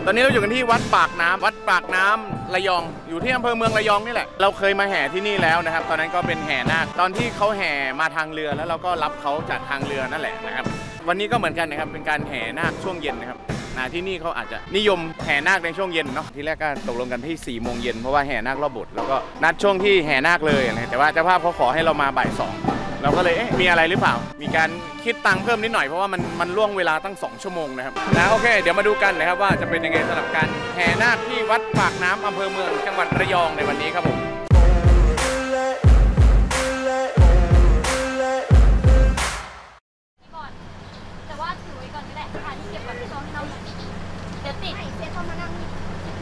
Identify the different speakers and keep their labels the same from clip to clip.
Speaker 1: ตอนนี้เราอยู่กันที่วัดปากน้ำระยองอยู่ที่อำเภอเมืองระยองนี่แหละเราเคยมาแห่ที่นี่แล้วนะครับตอนนั้นก็เป็นแห่นาคตอนที่เขาแห่มาทางเรือแล้วเราก็รับเขาจากทางเรือนั่นแหละนะครับวันนี้ก็เหมือนกันนะครับเป็นการแห่นาคช่วงเย็นนะครับที่นี่เขาอาจจะนิยมแห่นาคในช่วงเย็นเนาะที่แรกก็ตกลงกันที่4 โมงเย็นเพราะว่าแห่นาครอบโบสถ์แล้วก็นัดช่วงที่แห่นาคเลยนะแต่ว่าเจ้าภาพเขาขอให้เรามาบ่าย 2เราก็เลยมีอะไรหรือเปล่ามีการคิดตังค์เพิ่มนิดหน่อยเพราะว่ามันล่วงเวลาตั้ง2 ชั่วโมงนะครับโอเคเดี๋ยวมาดูกันนะครับว่าจะเป็นยังไงสำหรับการแห่นาคที่วัดปากน้ำอำเภอเมืองจังหวัดระยองในวันนี้ครับผม
Speaker 2: แต่ว่าถือไว้ก่อนก็ได้ค่ะที่เก็บไว้ที่เราให้เราเดี๋ยวติดเซตเข้ามานั่งนี่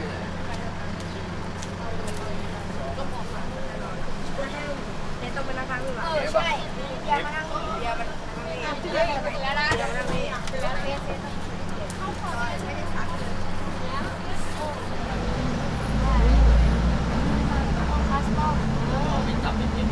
Speaker 2: เดี๋ยวต้องมานั่งข้างนี้ใช่เดี๋ยวมานั่งนี่เดี๋ยวมานั่งนี่แล้วนะเดี๋ยวมานั่งนี่แล้วเซตเข้าก่อนไม่ได้ซักเลยแล้วโอ้คาสตอมไม่จับไม่กิน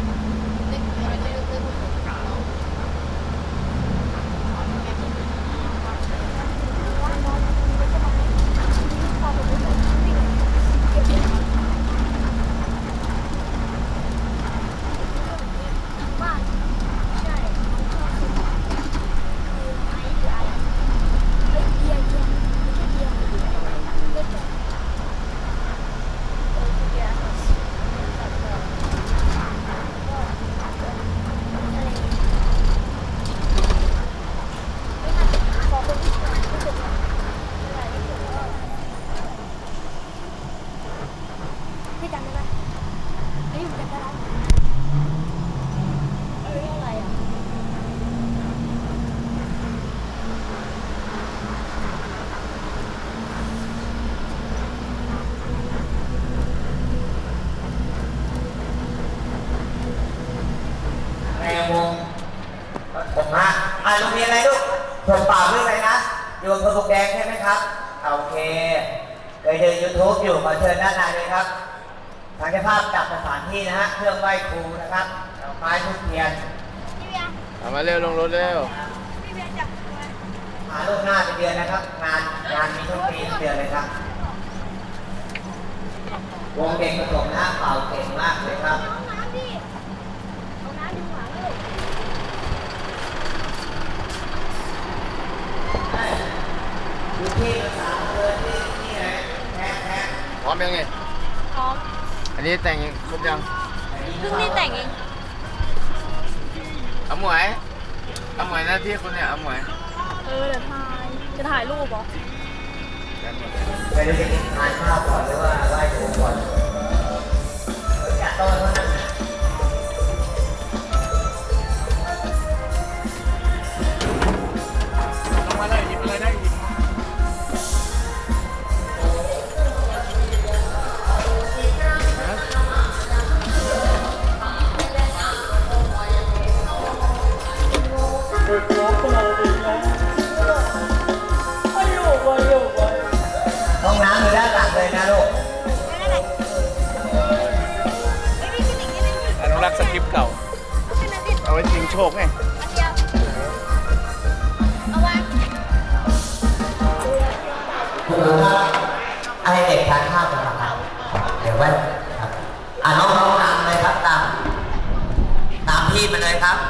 Speaker 3: โรงเรียนอะไรลูกจบเปล่าเรื่องอะไรนะอยู่อำเภอปลวกแดงใช่ไหมครับโอเคเคยดู YouTube อยู่ขอเชิญด้านในเลยครับทางเจ้าภาพจัดสถานที่นะฮะเครื่องไหว้ครูนะครับไม้ทุกเทียน
Speaker 1: เอามาเร็วลงรถเร็ว
Speaker 3: มาลูกหน้าเป็นเดือนนะครับงานมีทุกปีเดือนเลยครับวงเด็กประถมนะเป่าเก่งมากเลยครับ
Speaker 1: พร้อมยังไง
Speaker 2: พร้อม
Speaker 1: อันนี้แต่งครบยัง
Speaker 2: เพิ่งนี่แต่งเอง
Speaker 1: เอาหมวยหน้าที่คุณเนี่ยเอาหมวย
Speaker 2: เดี๋ยวจะถ่ายรูปเหรอ
Speaker 3: ไปดูจะกินทานข้าวก่อนหรือว่าไหว้ครูก่อนจัดโต๊ะเท่านั้น
Speaker 1: ลงมาเลยหยิบอะไรได้หยิบ
Speaker 3: ห้องน้ำมีด้านหลังเลยนะลูก
Speaker 1: อนุรักษ์สคริปต์เก่าเอาไว้ชิงโชคไง
Speaker 3: ให้เด็กทานข้าวก่อนครับเดี๋ยวไว้ครับน้องๆตามเลยครับตามพี่มาเลยครับ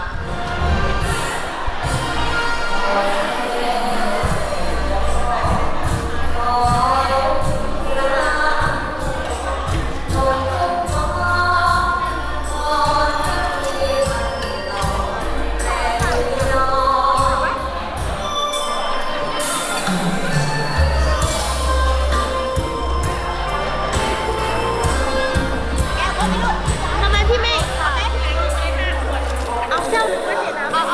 Speaker 2: ทำไมพี่ไม่เอาเจ้าหรือว่าเห็นนะเอา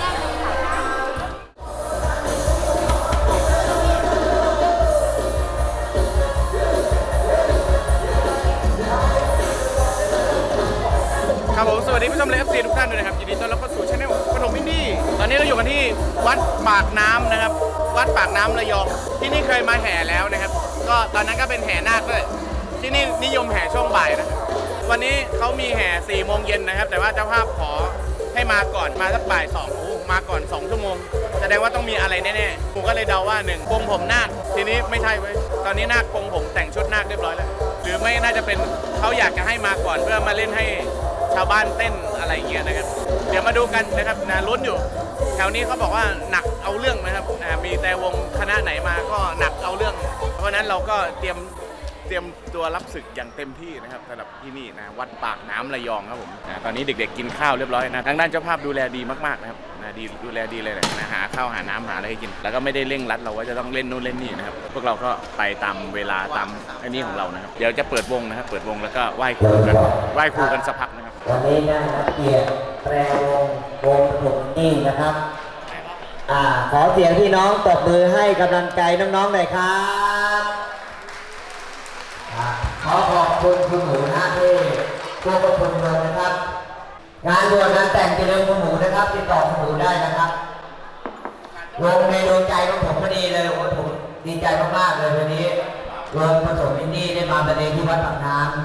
Speaker 1: ครับผมสวัสดีผู้ชมและ FC ทุกท่านด้วยนะครับยินดีต้อนรับเข้าสู่ช่องปฐมอินดี้ตอนนี้เราอยู่กันที่วัดปากน้ำนะครับวัดปากน้ำระยองที่นี่เคยมาแห่แล้วนะครับก็ตอนนั้นก็เป็นแห่นาคด้วยที่นี่นิยมแห่ช่วงบ่ายนะวันนี้เขามีแห่4 โมงเย็นนะครับแต่ว่าเจ้าภาพขอให้มาก่อนมาสักบ่าย 2โอ้โหมาก่อน2 ชั่วโมงแสดงว่าต้องมีอะไรแน่ๆผมก็เลยเดาว่า1ปงผมนาคทีนี้ไม่ใช่เว้ยตอนนี้นาคปงผมแต่งชุดนาคเรียบร้อยแล้วหรือไม่น่าจะเป็นเขาอยากจะให้มาก่อนเพื่อมาเล่นให้ชาวบ้านเต้นอะไรอย่างเงี้ยนะครับเดี๋ยวมาดูกันนะครับลุ้นอยู่แถวนี้เขาบอกว่าหนักเอาเรื่องนะครับมีแต่วงคณะไหนมาก็หนักเอาเรื่องเพราะฉะนั้นเราก็เตรียมตัวรับศึกอย่างเต็มที่นะครับสำหรับที่นี่นะวัดปากน้ำระยองครับผมตอนนี้เด็กๆกินข้าวเรียบร้อยนะทางด้านเจ้าภาพดูแลดีมากๆนะครับดูแลดีเลยนะหาข้าวหาน้ำหาอะไรให้กินแล้วก็ไม่ได้เร่งรัดเราว่าจะต้องเล่นนู่นเล่นนี่นะครับพวกเราก็ไปตามเวลาตามอันนี้ของเรานะครับเดี๋ยวจะเปิดวงนะครับเปิดวงแล้วก็ไหว้ครูกันสักพักนะครับ
Speaker 3: วันนี้ได้รับเกียรติแปรวงปฐมนี่นะครับขอเสียงพี่น้องตบมือให้กำลังใจน้องๆหน่อยครับขอขอบคุณคุณหมูนะที่พวกคุณเมืองนะครับ งานบวชงานแต่งจะเริ่มคุณหมูนะครับติดต่อคุณหมูได้นะครับวงในดวงใจของผมพอดีเลยผมดีใจมากๆเลยวันนี้วงปฐมอินดี้ได้มาประเด็นที่วัดปากน้ำ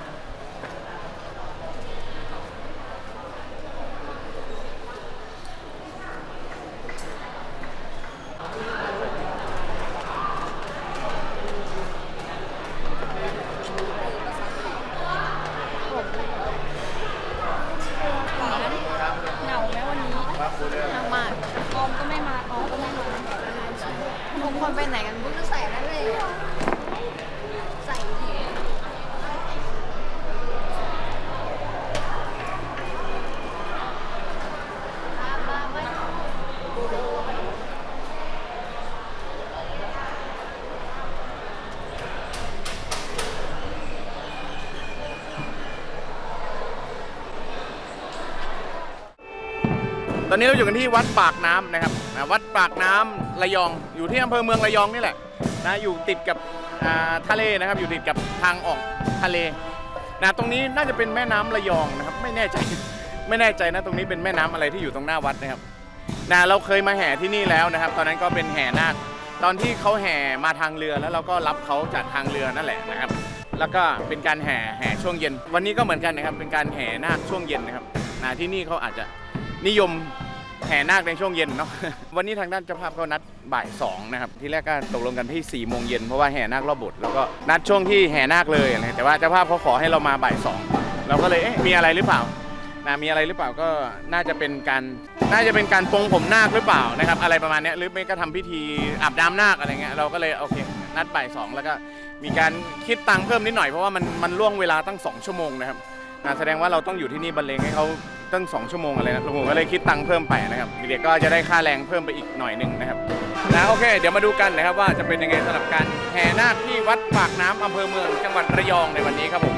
Speaker 2: เหงาไหมวันนี้เหงามากออมก็ไม่มาออมก็ไม่มาทุกคนไปไหนกันบุ๊กจะใส่นั่นเลยใส่เถอะ
Speaker 1: ตอนนี้เราอยู่กันที่วัดปากน้ำนะครับวัดปากน้ำระยองอยู่ที่อำเภอเมืองระยองนี่แหละนะอยู่ติดกับทะเลนะครับอยู่ติดกับทางออกทะเลนะตรงนี้น่าจะเป็นแม่น้ำระยองนะครับไม่แน่ใจนะตรงนี้เป็นแม่น้ำอะไรที่อยู่ตรงหน้าวัดนะครับนะเราเคยมาแห่ที่นี่แล้วนะครับตอนนั้นก็เป็นแห่นาคตอนที่เขาแห่มาทางเรือแล้วเราก็รับเขาจากทางเรือนั่นแหละนะครับแล้วก็เป็นการแห่ช่วงเย็นวันนี้ก็เหมือนกันนะครับเป็นการแห่นาคช่วงเย็นนะครับนะที่นี่เขาอาจจะนิยมแห่นาคในช่วงเย็นเนาะ วันนี้ทางด้านเจ้าภาพเขานัดบ่าย 2นะครับที่แรกก็ตกลงกันที่4 โมงเย็นเพราะว่าแห่นาครอบโบสถ์แล้วก็นัดช่วงที่แห่นาคเลยนะแต่ว่าเจ้าภาพเขาขอให้เรามาบ่าย 2เราก็เลยมีอะไรหรือเปล่ามีอะไรหรือเปล่าก็น่าจะเป็นการปรงผมนาคหรือเปล่านะครับอะไรประมาณนี้หรือไม่ก็ทำพิธีอาบน้ำนาคอะไรเงี้ยเราก็เลยโอเคนัดบ่าย 2แล้วก็มีการคิดตังค์เพิ่มนิดหน่อยเพราะว่ามันล่วงเวลาตั้ง2 ชั่วโมงนะครับแสดงว่าเราต้องอยู่ที่นี่บรรเลงให้เขาตั้ง2 ชั่วโมงอะไรนะผมก็เลยคิดตังค์เพิ่มไปนะครับเด็กๆก็จะได้ค่าแรงเพิ่มไปอีกหน่อยหนึ่งนะครับโอเคเดี๋ยวมาดูกันนะครับว่าจะเป็นยังไงสำหรับการแห่นาคที่วัดปากน้ำอำเภอเมืองจังหวัดระยองในวันนี้ครับผม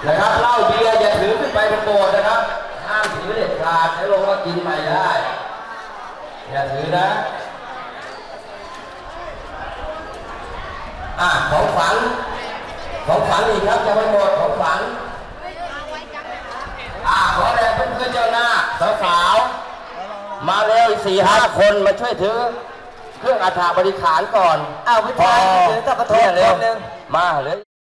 Speaker 4: นะครับเหล้าเบียร์อย่าถือขึ้นไปบนโบสถ์นะครับห้ามถือเด็ดขาดให้ลงว่ากินไม่ได้อย่าถือนะของฝังอีกครับจะไม่หมดของฝังขอแรงเพื่อนเจ้าหน้าสาวๆมาเร็ว4-5 คนมาช่วยถือเครื่องอัฐบริขารก่อน
Speaker 3: เอาไปทานถือกับปฐมคนหนึ่ง
Speaker 4: มาเลย